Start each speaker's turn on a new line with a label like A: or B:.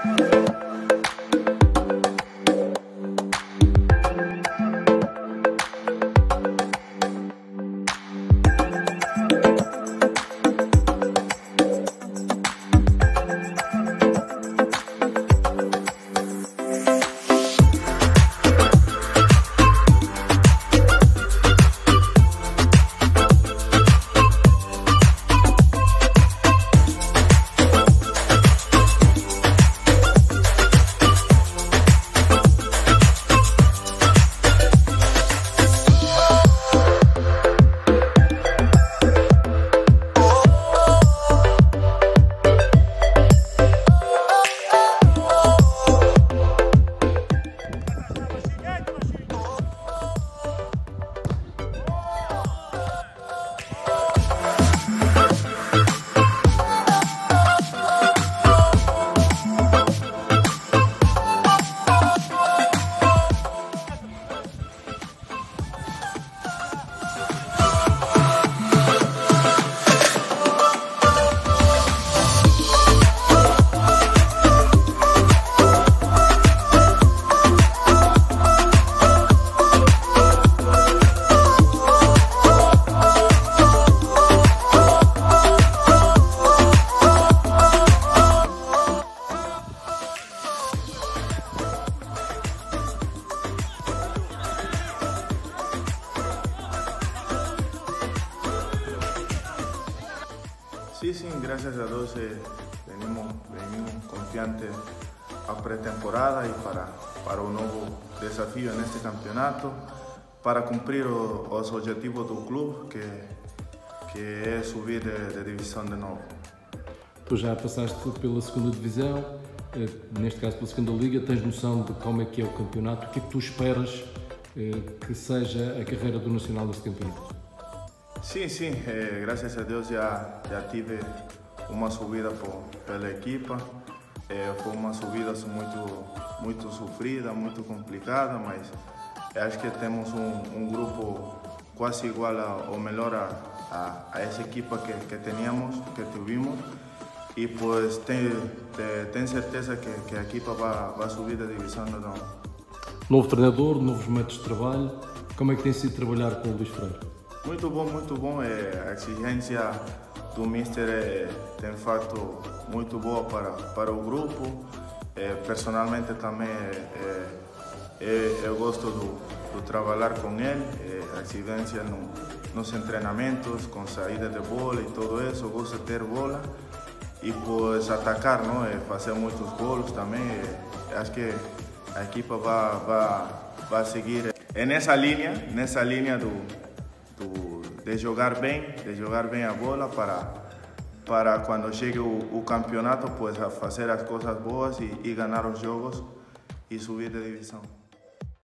A: Sí, gracias a Dios venimos confiantes a pretemporada y para un nuevo desafío en este campeonato, para cumplir los objetivos del club, que é subir de divisão de novo.
B: Tu já passaste pela segunda divisão, neste caso pela segunda liga, tens noção de como é que é o campeonato, o que é que tu esperas que seja a carreira do Nacional neste campeonato?
A: Sim, graças a Deus já tive uma subida pela equipa. Foi uma subida muito sofrida, muito complicada, mas acho que temos um grupo quase igual ou melhor a essa equipa que tivemos, e pues tenho certeza que a equipa vai subir da divisão de novo.
B: Novo treinador, novos métodos de trabalho, como é que tem sido trabalhar com o Luís Freire?
A: Muito bom. A exigência do Mister tem feito muito boa para o grupo. Personalmente também eu gosto de trabalhar com ele. A exigência nos treinamentos, com saída de bola e tudo isso. Eu gosto de ter bola e pues atacar, não? Fazer muitos gols também. Acho que a equipa vai seguir nessa linha de jogar bem a bola para quando chegue o campeonato, pues fazer as coisas boas e ganhar os jogos e subir de divisão.